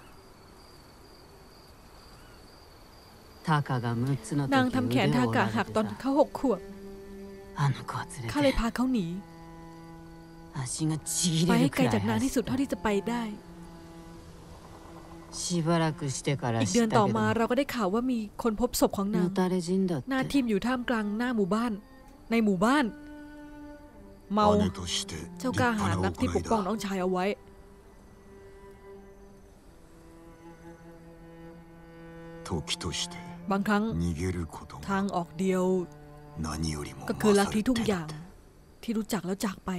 タカがむっつの時นางทำแขน腕ทาを折กะらหักれตอนてたเขาหกขวบあの子は連れข้าเลยてพาเขาหนี足がちぎไปれให้るไกลくらจากいนาง走ที่っสุดたเท่าที่จะไปได้しばらくしてからอีก知เดืっอนたต่อけどมาเราก็ได้ข่าวว่ามีคนพบศพของนางのたれ死んだっหน้าてทิ่มอยู่ท่ามกลางหน้าหมู่บ้าน ในหมู่บ้าน เมา姉として立เจ้ากล้าหา派ญなนักที่ป行กいป้องน้だองชายเอาไว้時としてบางครั้ง逃げることทางがออกเดียว何よりもก็คือลัท勝ธิるทุก手อだย่าง ที่รู้จักแล้วจากไป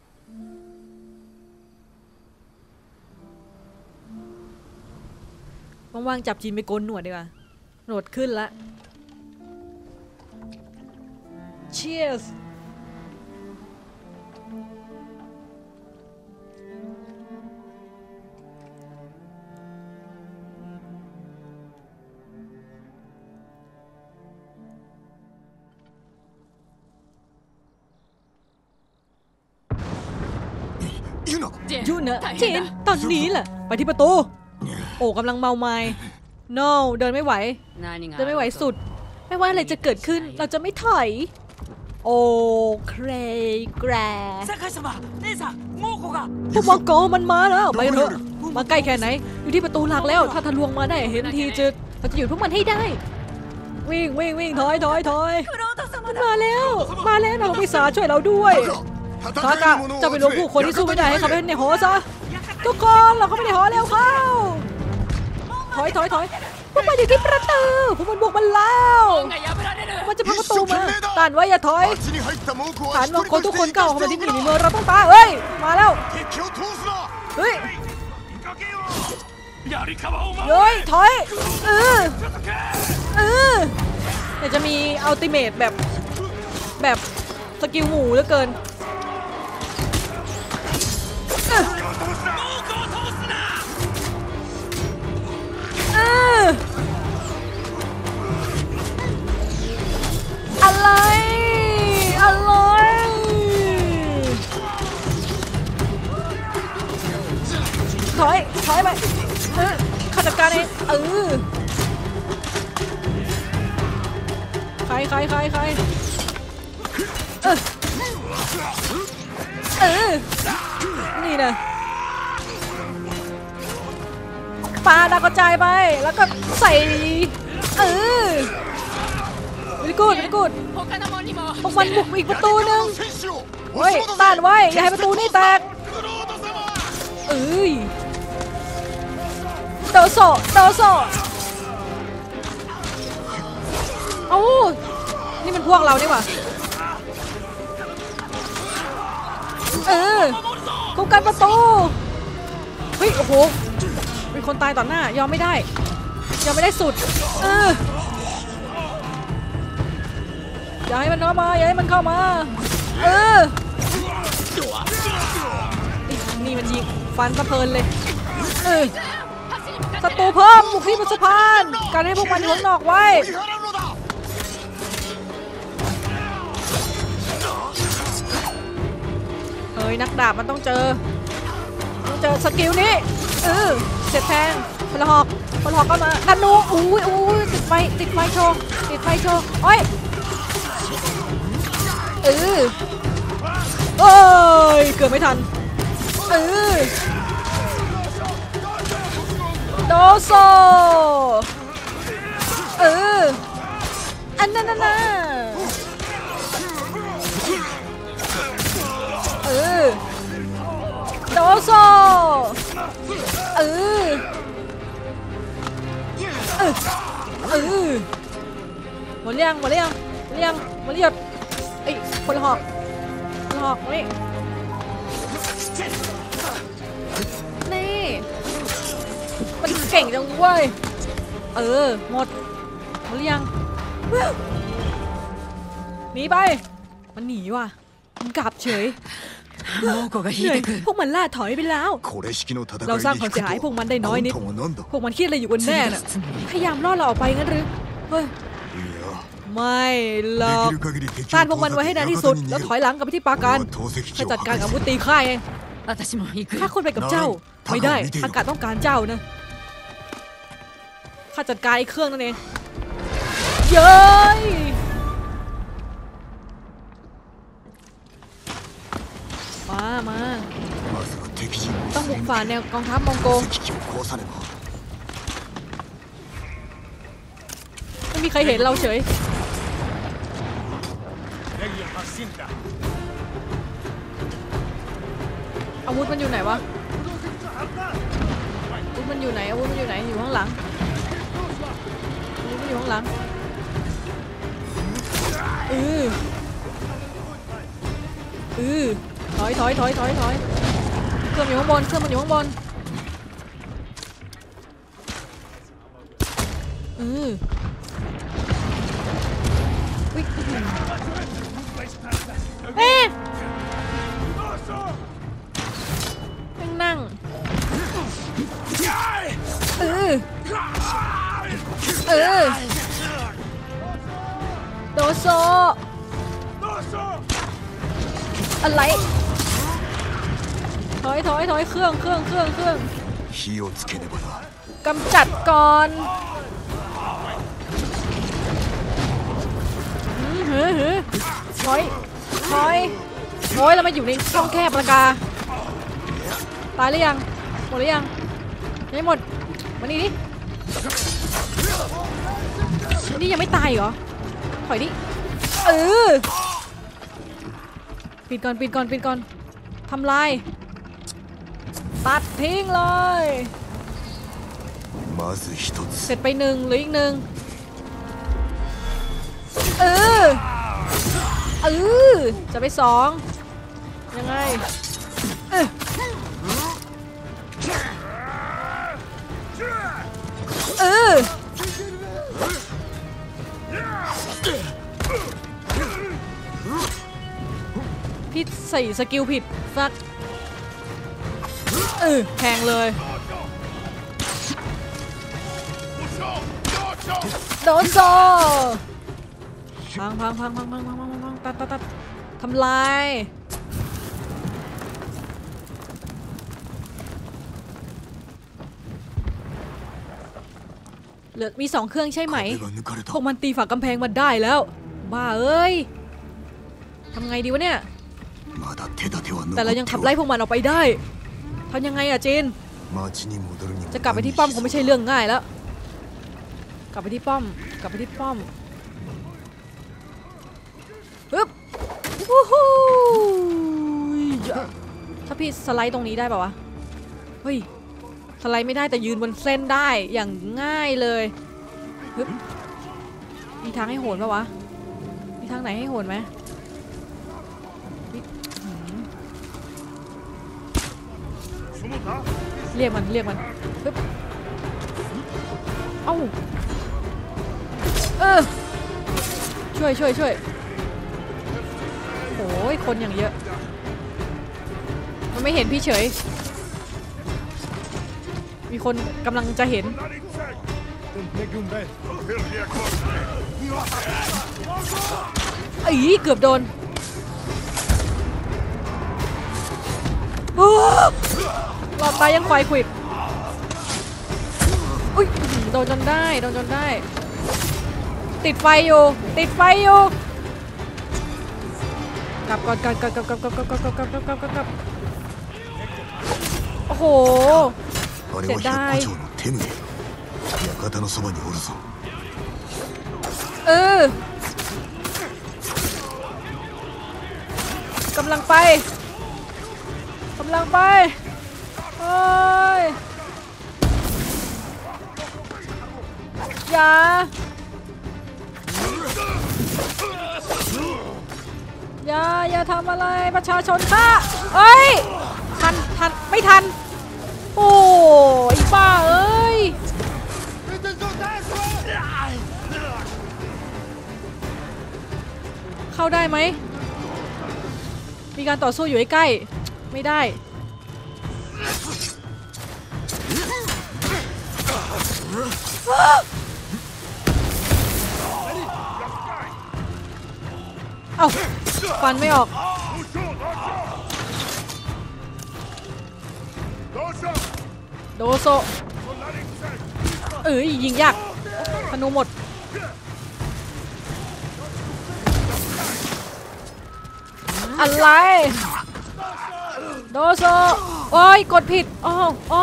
ว่างๆจับจีนไปโกนหนวดดีกว่าหนวดขึ้นละ Cheers ユナยุนะจีนตอนนี้แหละไปที่ประตู โอ้กำลังเมาไม้ no เดินไม่ไหว何がเดินไม่ไหวสุด ไม่ว่าอะไรจะเกิดขึ้น เราจะไม่ถอย โอ้เครแกร酒井様姉さん猛虎がพวกมังโกมันมาแล้ว ไปกันเถอะ มาใกล้แค่ไหน อยู่ที่ประตูหลักแล้ว ถ้าทะลวงมาได้เห็นทีจะเราจะหยุดพวกมันให้ได้ วิ่งวิ่งวิ่งถอยถอยถอยมันมาแล้ว มาแล้วนะพิศาจช่วยเราด้วย戦ทาえกะる者จะをไป集รวมめผู้คนที่สู้ไม่ได้ให้เขา館ไปにในหอซะ ทุกคนเราเข้าไปในหอแล้วเข้า ถอยถอยถอยพวกมันอยู่ที่ประตูพวกมันบุกมันแล้วが破られるมันจะพังประตูมาต้านไว้อย่าถอย町に入った猛虎ฐาはน一มัง人กรとทุกしคนてก้าว生เข้าかมาしてที่おนี่くในなเมืองเราต้องตายเฮ้ย มาแล้ว敵を通すなเฮ้ยやりかわお前เฮ้ย ถอย เออ เออเดี๋ยวจะมีอัลติเมทแบบ แบบสกิลหมูเหลือเกินเออเอออะไร อะไร ถอย ถอยไป เออข้าจัดการเองเออ ใครใครใครใครเออ เออ นี่นะปาดาวกระจายไป แล้วก็ใส่ เออวิกูดวิกูด他のもんにもพวกมันบุกอีกประตูหนึ่ง戦士をเฮ้ย ต้านไว้ อย่าให้ประตูนี่แตก เอ้ยโดโซโดโซเอ้านี่มันพวกเรานี่หว่าเออคุ้มกันประตู เฮ้ย โอ้โห มีคนตายต่อหน้า ยอมไม่ได้ ยอมไม่ได้สุด เออ อย่าให้มันเข้ามา อย่าให้มันเข้ามา เออ นี่มันยิงฟันสะเพลินเลย เออศัตรูเพิ่มบุกที่บนสะพานการให้พวกมันอยู่ข้างนอกไว้追い払うのだเฮ้ยนักดาบมันต้องเจอต้องเจอสกิลนี้เออเสร็จแทงพลหอกพลหอกก็มาธนูอุ้ยอุ้ยติดไฟติดไฟโชว์ติดไฟโชว์โอ้ยเออโอ้ยเกือบไม่ทันเออโดโซเอออันนั้นน่ะนะเออโดโซเออเออเออหมดเรียงหมดเรียงหมดเรียงหมดเรียงไอ้คนละหอกคนละหอกนี่นี่มันเก่งจังเว้ยเออหมดหมดเรียงหนีไปมันหนีว่ะมันกลับเฉย猛虎が引いてくพวกมันล่าถอยไปแล้วこれ式の戦いでเราสร้าง引ความくเสียหายพวกมันได้น้อยนิดあんたはなんだพวกมันคิดอะไรอยู่กันแน่น่ะพยายามล่อเราออกไปงั้นหรือเฮ้ยいやไม่หรอでกきる限り敵をต้านพวกมันไว้ให้นานที่สุด แล้วถอยหลังกลับไปที่ปราการ俺は投石機ให้をจัด破การ壊กับすวุるตีค่ายเอง私も行くถ้าよคุณไปกับเจ้าน้อยไม่ได้ทหารไม่ดีอากาศต้องการเจ้านะข้าจัดการไอ้เครื่องนั่นเองเย้ยมามาまずは敵陣をต้องบุกฝ่าแนวกองทัพมองโก投石機を壊さねばไม่มีใครเห็นเราเฉยอาวุธมันอยู่ไหนวะอาวุธมันอยู่ไหนอาวุธมันอยู่ไหนอยู่ข้างหลังอาวุธมันอยู่ข้างหลังเออเออถอยถอยถอยถอยถอยเครื่องอยู่ข้างบนเครื่องมันอยู่ข้างบนเอออุ๊ยเอ๊ะนั่งนั่งเออเออโดโซอะไรถอยถอยถอยเครื่องเครื่องเครื่องเครื่อง火をつけねばなกำจัดก่อนหือหือหือถอยถอยโอ้ยเรามาอยู่ในช่องแคบปะกาตายหรือยังหมดหรือยังยังไม่หมดมานี่ดินี่ยังไม่ตายเหรอถอยดิเออปิดก่อนปิดก่อนปิดก่อนทำลายตัดทิ้งเลยまず一つเสร็จไปหนึ่งหรืออีกหนึ่งเออเออจะไปสองยังไงเออเออพี่ใส่สกิลผิดสักเออแทงเลยโดนโซพังพังพังพังพังพังพังพังตัดตัดตัดทำลายเหลือมีสองเครื่องใช่ไหม壁が抜かれพたวกมันตีฝากำแพงมันได้แล้วบ้าเอ้ยทำไงดีวะเนี่ยまだ手立ては残แต่เราってยังขับおไล่るพวกมันออกไปได้ทำยังไงอะจีน町に戻るにもจะกลับไปที่ป้อมคงไม่ใช่เรื่องง่ายแล้วกลับไปที่ป้อมกลับไปที่ป้อมปึ๊บวู้ฮู้ถ้าพี่สไลด์ตรงนี้ได้ป่าวะเฮ้ยสไลด์ไม่ได้แต่ยืนบนเส้นได้อย่างง่ายเลยปึ๊บมีทางให้โหนป่าวะมีทางไหนให้โหนไหมเรียกมันเรียกมันปึ๊บเอ้าเออช่วยช่วยช่วยโอ้ยคนอย่างเยอะมันไม่เห็นพี่เฉยมีคนกำลังจะเห็นไอ้เกือบโดนหลอดตายยังควายขวิดอุ้ยโดนจนได้โดนจนได้ติดไฟอยู่ติดไฟอยู่กลับก่อนกลับกลับกลับกลับกลับกลับกลับกลับกลับกลับกลับกลับโอ้โหあれは百個長のテムレ館のそばにおるぞเออกำลังไปกำลังไปโอ้ยอย่าอย่าอย่าทำอะไรประชาชนค่ะเอ้ยทันทันไม่ทันโอ้ยบ้าเอ้ยเข้าได้ไหมมีการต่อสู้อยู่ใกล้ๆไม่ได้เอ้าฟันไม่ออกโดโซเอ้ยยิงยากธนูหมดอะไรโดโซโอ้ยกดผิดอ้ออ้อ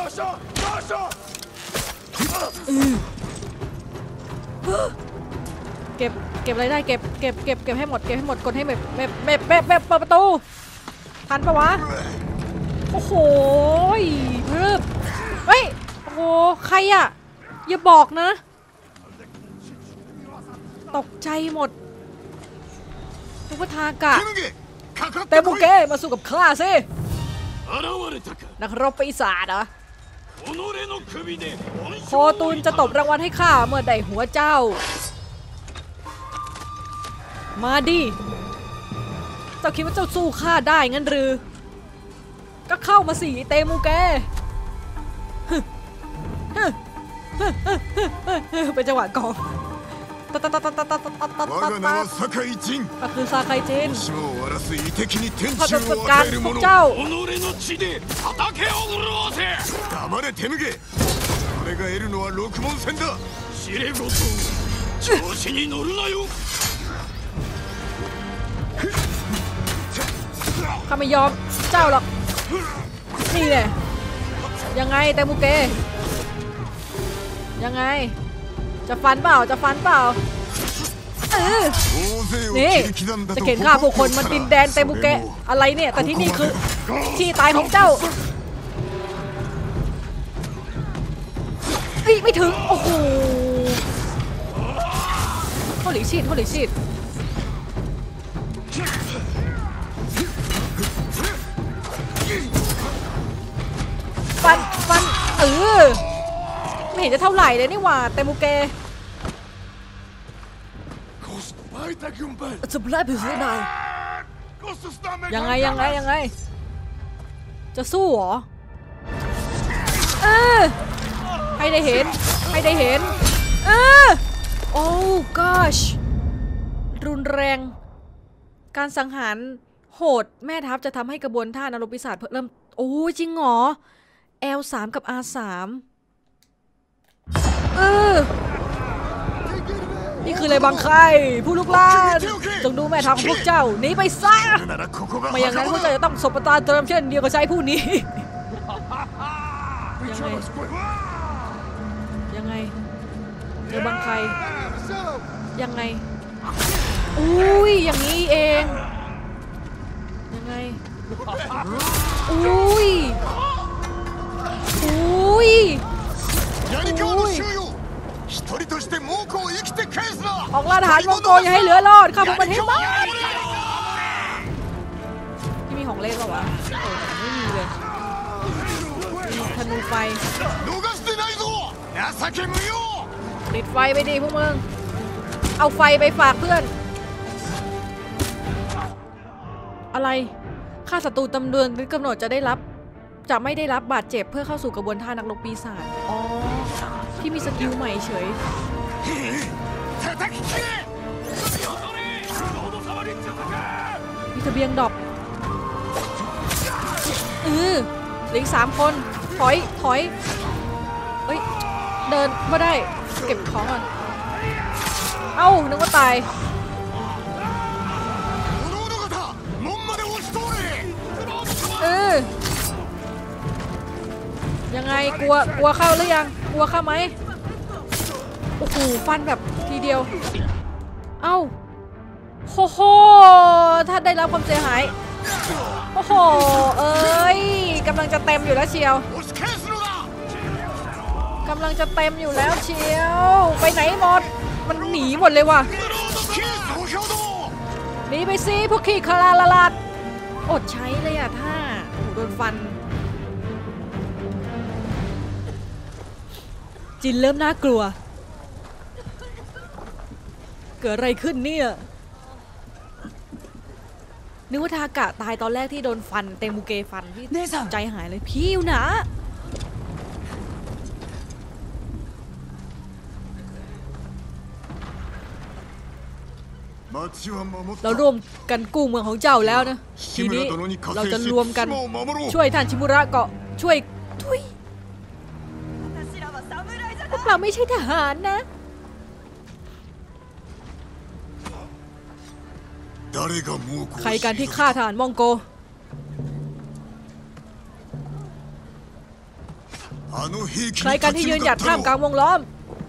เก็บเก็บอะไรได้เก็บเก็บเก็บเก็บให้หมดเก็บให้หมดกดให้แบบแบบแบบแบบแบบเปิดประตูทันปะวะโอ้โหเพิ่มเฮ้ยโอ้โหใครอะอย่าบอกนะตกใจหมดทุกทากะเตมูเกะมาสู้กับข้าสินักรบปีศาจเหรอโคตุนจะตบรางวัลให้ข้าเมื่อได้หัวเจ้ามาดิเจ้าคิดว่าเจ้าสู้ข้าได้งั้นหรือก็เข้ามาสิเตมูเกะเป็นจังหวะกองตัดตัดตัดตัดตัดตัดตัดตัดตัดก็คือซาไคจินข้าจะจัดการพวกเจ้าข้าไม่ยอมเจ้าหรอกนี่แหละยังไงเตมูเกะยังไงจะฟันเปล่าจะฟันเปล่าเออนี่จะเข็นฆ่าผู้คนมันดินแดนเตมูเกะอะไรเนี่ยแต่ที่นี่คือที่ตายของเจ้าอีไม่ถึงโอ้โหโทษหลีชีดโทษหลีชีดฟันฟันเออไม่เห็นจะเท่าไหร่เลยนี่หว่าเตมูเกะจะไล่ไปที่ไหนยังไงยังไงยังไงจะสู้เหรอเออให้ได้เห็นให้ได้เห็นเออโอ้ gosh รุนแรงการสังหารโหดแม่ทัพจะทำให้กระบวนท่านรกปีศาจเริ่มโอ้จริงเหรอ แอล สาม กับ อาร์ สาม เออนี่คืออะไรบางใครผู้ลุกลานจงดูแม่ทัพของพวกเจ้าหนีไปซะไม่อย่างนั้นพวกเจ้าจะต้องสบประทานเติมเช่นเดียวกับชายผู้นี้ยังไงยังไงเจอบางใครยังไงอุ้ยอย่างนี้เองยังไงอุ้ยอุ้ยออกล่าทหารมองโกอย่าให้เหลือรอดข้าพวกมันให้หมดที่มีของเล่นเปล่าวะโอ้ไม่มีเลยมีธนูไฟติดไฟไปดิพวกมึงเอาไฟไปฝากเพื่อนอะไรค่าศัตรูตำเดือนกำหนดจะได้รับจะไม่ได้รับบาดเจ็บเพื่อเข้าสู่กระบวนท่านักรบปีศาจอ๋อที่มีสกิลใหม่เฉยมีทะเบียนดรอปเออเหลืออีกสามคนถอยถอยเอ้ยเดินไม่ได้เก็บของก่อนเอ้านึกว่าตายเออยังไงกลัวกลัวเข้าหรือยังกลัวเข้าไหมโอ้โหฟันแบบทีเดียวเอ้าโอ้โหถ้าได้รับความเสียหายโอ้โหเอ้ยกำลังจะเต็มอยู่แล้วเชียวกำลังจะเต็มอยู่แล้วเชียวไปไหนหมดมันหนีหมดเลยว่ะหนีไปสิพวกขี้คาราลาลาดอดใช้เลยอะท่าโดนฟันจินเริ่มน่ากลัวเกิดอะไรขึ้นเนี่ยนึกว่าทากะตายตอนแรกที่โดนฟันเตมูเกฟันพี่姉さんใจหายเลยพี่อยู่นะเรารวมกันกู้เมืองของเจ้าแล้วนะทีนี้เราจะรวมกันช่วยท่านชิมุระเกาะช่วยทุยพวกเราไม่ใช่ทหารนะใครกันที่ฆ่าทหารมองโกใครกันที่ยืนหยัดท่ามกลางวงล้อม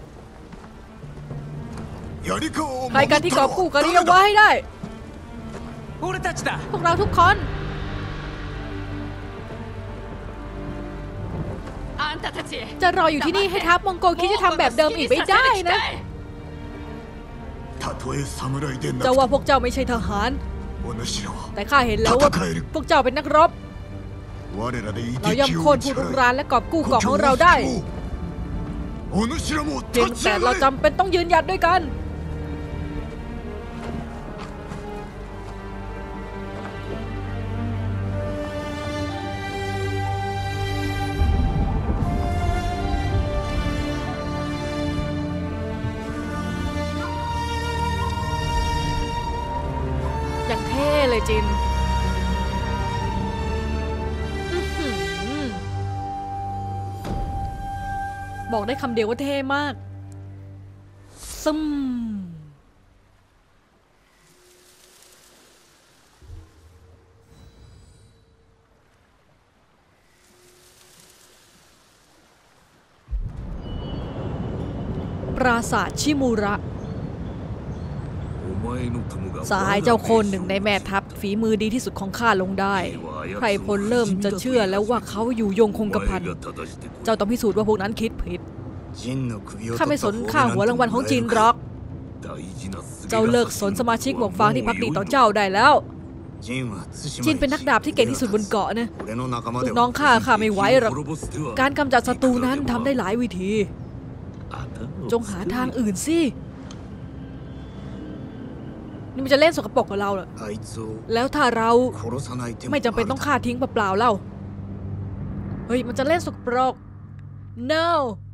ใครกันที่กอบกู้กริยาวะให้ได้俺たちだพวกเราทุกคนจะรออยู่ที่นี่ให้ทัพมองโกคิดจะทำแบบเดิมอีกไม่ได้นะเจ้าว่าพวกเจ้าไม่ใช่ทหารแต่ข้าเห็นแล้วว่าพวกเจ้าเป็นนักรบเราย่อมโค่นผู้รุกรานและกอบกู้เกาะของเราได้เพียงแต่เราจำเป็นต้องยืนหยัดด้วยกันอย่างเท่เลยจินบอกได้คำเดียวว่าเท่มากซึมปราสาทชิมูระสหายเจ้าโคนหนึ่งในแม่ทัพฝีมือดีที่สุดของข้าลงได้ใครพลเริ่มจะเชื่อแล้วว่าเขาอยู่ยงคงกระพันเจ้าต้องพิสูจน์ว่าพวกนั้นคิดผิดข้าไม่สนค่าหัวรางวัลของจีนหรอกเจ้าเลิกสนสมาชิกหมวกฟางที่พักดีต่อเจ้าได้แล้วจีนเป็นนักดาบที่เก่งที่สุดบนเกาะนะลูกน้องข้าข้าไม่ไหวหรอกการกำจัดศัตรูนั้นทำได้หลายวิธีจงหาทางอื่นสินี่มันจะเล่นสกปรกกับเราเหรอแล้วถ้าเราไม่จำเป็นต้องฆ่าทิ้งเปล่าๆเล่าเฮ้ยมันจะเล่นสกปรก no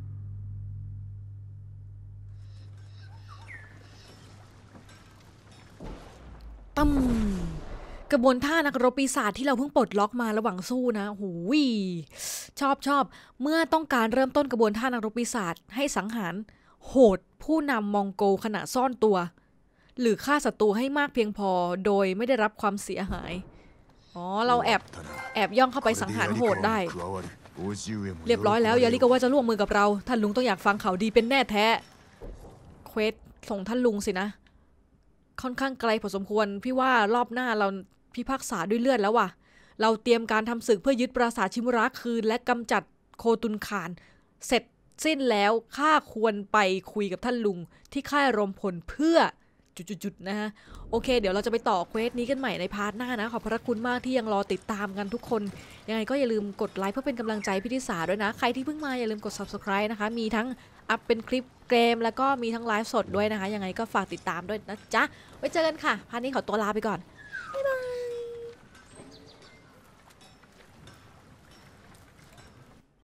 ตั้มกระบวนท่านักรบปีศาจที่เราเพิ่งปลดล็อกมาระหว่างสู้นะหูยชอบชอบเมื่อต้องการเริ่มต้นกระบวนท่านักรบปีศาจให้สังหารโหดผู้นำมองโกขณะซ่อนตัวหรือฆ่าศัตรูให้มากเพียงพอโดยไม่ได้รับความเสียหายอ๋อเราแอบแอบย่องเข้าไปสังหารโหดได้เรียบร้อยแล้วยาลิก็ว่าจะร่วมมือกับเราท่านลุงต้องอยากฟังข่าวดีเป็นแน่แท้เควสส่งท่านลุงสินะค่อนข้างไกลพอสมควรพี่ว่ารอบหน้าเราพิพากษาด้วยเลือดแล้วว่ะเราเตรียมการทำศึกเพื่อยึดปราสาทชิมุระคืนและกำจัดโคตุนคานเสร็จสิ้นแล้วข้าควรไปคุยกับท่านลุงที่ค่ายรมพลเพื่อจุดๆๆนะฮะโอเคเดี๋ยวเราจะไปต่อเควสนี้กันใหม่ในพาร์ทหน้านะขอบพระคุณมากที่ยังรอติดตามกันทุกคนยังไงก็อย่าลืมกดไลค์เพื่อเป็นกำลังใจพี่ทิสาด้วยนะใครที่เพิ่งมาอย่าลืมกด ซับสไครบ์ นะคะมีทั้งอัพเป็นคลิปเกมแล้วก็มีทั้งไลฟ์สดด้วยนะคะยังไงก็ฝากติดตามด้วยนะจ๊ะไว้เจอกันค่ะพาร์ทนี้ขอตัวลาไปก่อน